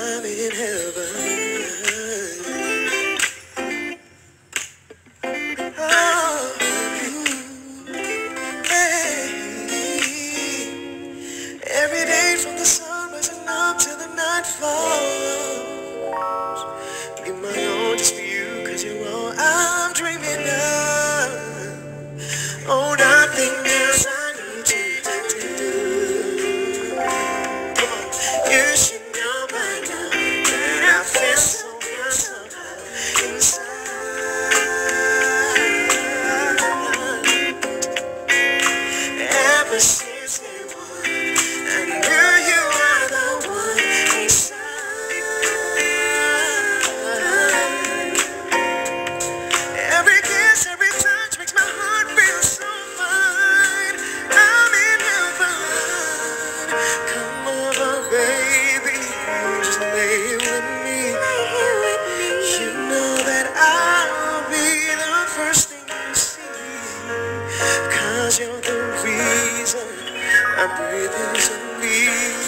I'm in heaven. Oh, hey. Every day from the sun rising up till the night falls. Give my all just for you, 'cause you're all I'm dreaming of. Oh, nothing else I need you to do. Come on. You should know by now that I feel so good somehow inside. Ever since day one, I knew you are the one inside. Every kiss, every touch makes my heart feel so fine. I'm in heaven. Come over, baby, just lay with me. You know that I'll be the first thing you see, 'cause you're the reason I'm breathing so deep.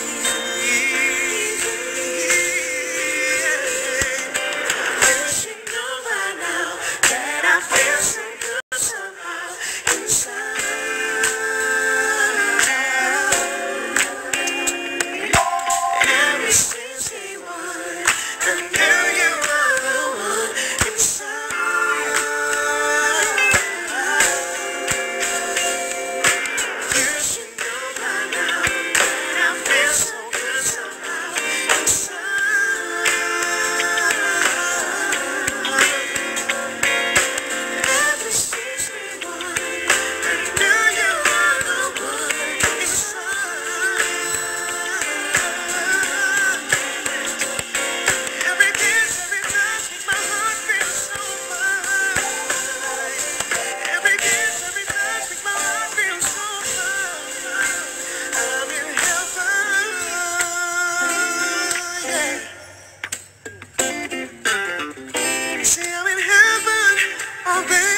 You should know by now that I feel so good somehow inside. Ever since day one, I knew you were the one inside. You should know by now that I feel so good somehow inside. Ever since day one, I knew you were the one inside. Every kiss, every touch makes my heart feel so fine. Every kiss, every touch makes my heart feel so fine. I'm in heaven, yeah. See, I'm in heaven, oh baby.